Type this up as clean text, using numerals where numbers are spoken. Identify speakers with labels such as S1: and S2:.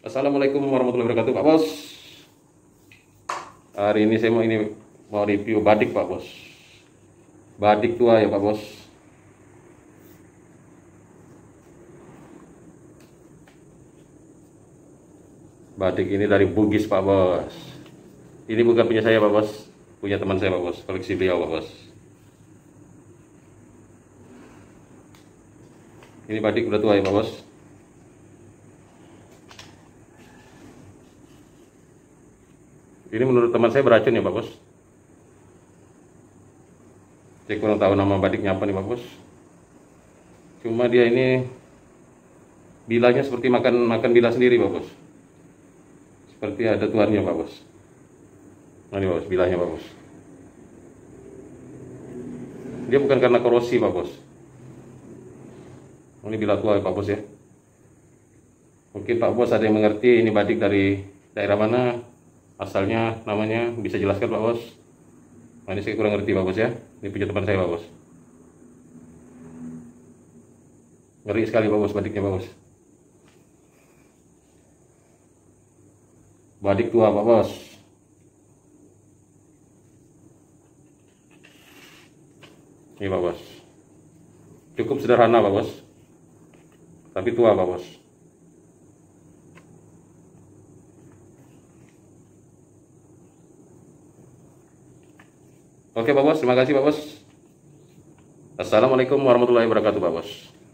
S1: Assalamualaikum warahmatullahi wabarakatuh, Pak Bos. Hari ini saya mau review badik, Pak Bos. Badik tua ya, Pak Bos. Badik ini dari Bugis, Pak Bos. Ini bukan punya saya, Pak Bos. Punya teman saya, Pak Bos. Koleksi beliau, Pak Bos. Ini badik udah tua ya, Pak Bos. Ini menurut teman saya beracun ya, Pak Bos. Saya kurang tahu nama badiknya apa nih, Pak Bos. Cuma dia ini bilanya seperti makan bila sendiri, Pak Bos. Seperti ada tuannya, Pak Bos. Nah, ini Pak Bos, bilanya, Pak Bos. Dia bukan karena korosi, Pak Bos. Ini bila tua, Pak Bos ya. Mungkin Pak Bos ada yang mengerti ini badik dari daerah mana, asalnya, namanya, bisa jelaskan Pak Bos. Nah, ini saya kurang ngerti, Pak Bos ya. Ini punya teman saya, Pak Bos. Ngeri sekali, Pak Bos, badiknya, Pak Bos. Badik tua, Pak Bos. Ini, Pak Bos. Cukup sederhana, Pak Bos. Tapi tua, Pak Bos. Oke, Pak Bos. Terima kasih, Pak Bos. Assalamualaikum warahmatullahi wabarakatuh, Pak Bos.